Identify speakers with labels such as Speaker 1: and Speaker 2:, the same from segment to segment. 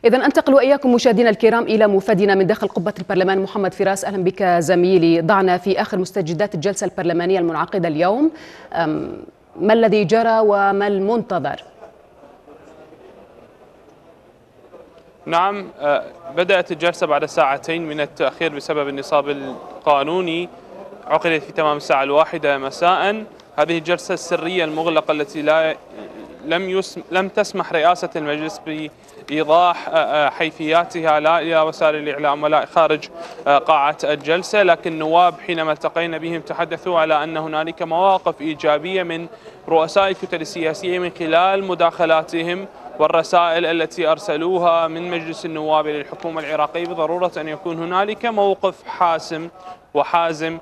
Speaker 1: إذا أنتقل وإياكم مشاهدينا الكرام إلى مفادنا من داخل قبة البرلمان محمد فراس. أهلا بك زميلي. ضعنا في آخر مستجدات الجلسة البرلمانية المنعقدة اليوم، ما الذي جرى وما المنتظر؟
Speaker 2: نعم، بدأت الجلسة بعد ساعتين من التأخير بسبب النصاب القانوني. عقدت في تمام الساعة 1 مساء. هذه الجلسة السرية المغلقة التي لم تسمح رئاسة المجلس بإيضاح حيثياتها لا إلى وسائل الإعلام ولا خارج قاعة الجلسة، لكن النواب حينما التقينا بهم تحدثوا على أن هنالك مواقف إيجابية من رؤساء الكتل السياسية من خلال مداخلاتهم والرسائل التي أرسلوها من مجلس النواب للحكومة العراقية بضرورة أن يكون هنالك موقف حاسم وحازم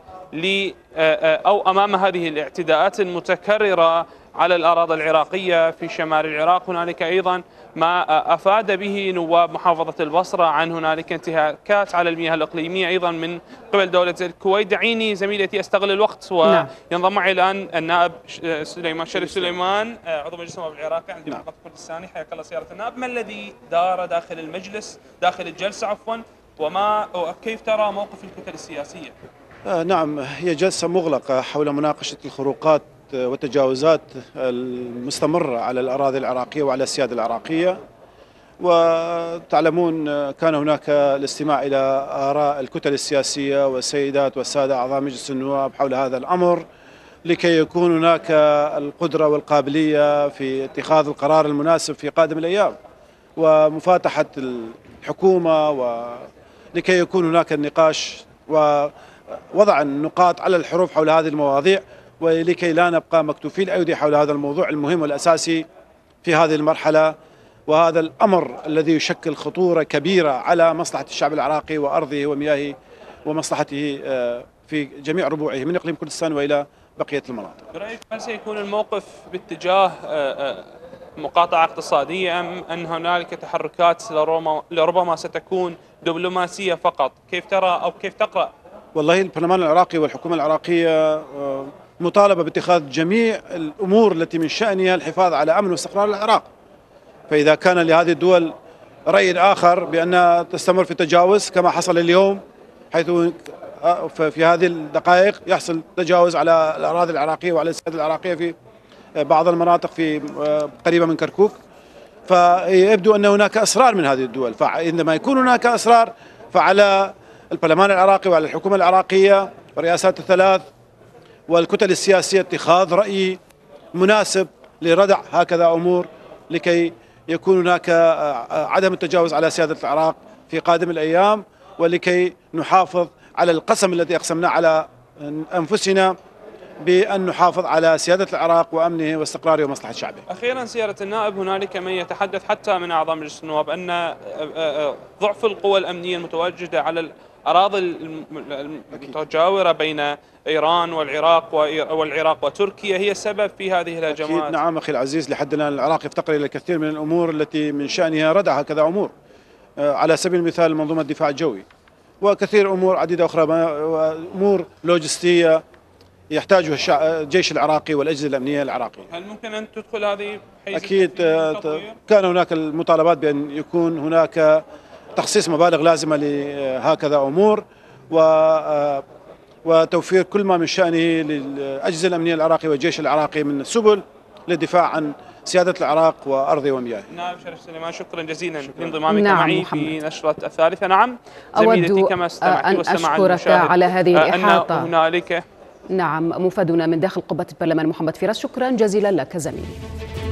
Speaker 2: أو أمام هذه الاعتداءات المتكررة على الأراضي العراقية في شمال العراق. هنالك أيضا ما أفاد به نواب محافظة البصرة عن هنالك انتهاكات على المياه الإقليمية أيضا من قبل دولة الكويت. دعيني زميلتي أستغل الوقت وينضم معي الآن النائب شريف سليمان عضو مجلس النواب العراقي عن محافظة كردستان. حياك الله سيادة النائب. ما الذي دار داخل المجلس داخل الجلسة وكيف ترى موقف الكتل السياسية؟
Speaker 3: نعم، هي جلسة مغلقة حول مناقشة الخروقات والتجاوزات المستمرة على الأراضي العراقية وعلى السيادة العراقية. وتعلمون كان هناك الاستماع إلى آراء الكتل السياسية والسيدات والسادة أعضاء مجلس النواب حول هذا الأمر لكي يكون هناك القدرة والقابلية في اتخاذ القرار المناسب في قادم الأيام ومفاتحة الحكومة، ولكي يكون هناك النقاش ووضع النقاط على الحروف حول هذه المواضيع، ولكي لا نبقى مكتوفي الأيدي حول هذا الموضوع المهم والأساسي في هذه المرحلة، وهذا الأمر الذي يشكل خطورة كبيرة على مصلحة الشعب العراقي وأرضه ومياهه ومصلحته في جميع ربوعه من إقليم كردستان وإلى بقية المناطق.
Speaker 2: برأيك هل سيكون الموقف باتجاه مقاطعة اقتصادية أم أن هنالك تحركات لربما ستكون دبلوماسية فقط؟ كيف ترى أو كيف تقرأ؟
Speaker 3: والله البرلمان العراقي والحكومة العراقية مطالبة باتخاذ جميع الأمور التي من شأنها الحفاظ على أمن واستقرار العراق. فإذا كان لهذه الدول رأي آخر بأنها تستمر في التجاوز كما حصل اليوم، حيث في هذه الدقائق يحصل تجاوز على الأراضي العراقية وعلى السيادة العراقية في بعض المناطق في قريبة من كركوك، فيبدو أن هناك أسرار من هذه الدول. فعندما يكون هناك أسرار فعلى البرلمان العراقي وعلى الحكومة العراقية والرئاسات الثلاث والكتل السياسية اتخاذ رأي مناسب لردع هكذا أمور لكي يكون هناك عدم التجاوز على سيادة العراق في قادم الأيام، ولكي نحافظ على القسم الذي أقسمناه على أنفسنا بأن نحافظ على سيادة العراق وأمنه واستقراره ومصلحة شعبه.
Speaker 2: أخيرا سيادة النائب، هنالك من يتحدث حتى من أعضاء مجلس النواب أن ضعف القوى الأمنية المتواجدة على الأراضي المتجاورة بين إيران والعراق وتركيا هي السبب في هذه الهجمات.
Speaker 3: أكيد نعم أخي العزيز، لحد الآن العراق يفتقر إلى الكثير من الأمور التي من شأنها ردع هكذا أمور، على سبيل المثال منظومة الدفاع الجوي وكثير أمور عديدة أخرى، أمور لوجستية يحتاجها الجيش العراقي والأجهزة الأمنية العراقية.
Speaker 2: هل ممكن أن تدخل هذه حيز؟ أكيد
Speaker 3: كان هناك المطالبات بأن يكون هناك تخصيص مبالغ لازمة لهكذا أمور وتوفير كل ما من شأنه للأجهزة الأمنية العراقية والجيش العراقي من سبل للدفاع عن سيادة العراق وأرضه ومياهه.
Speaker 2: نائب شريف سليمان، شكرا جزيلا لانضمامك معي في نشرة الثالثة. نعم زميلتي، كما استمعت
Speaker 1: واستمع المشاهد على هذه الإحاطة
Speaker 2: أن هنالك
Speaker 1: نعم مفادنا من داخل قبة البرلمان محمد فراس. شكرا جزيلا لك زميلي.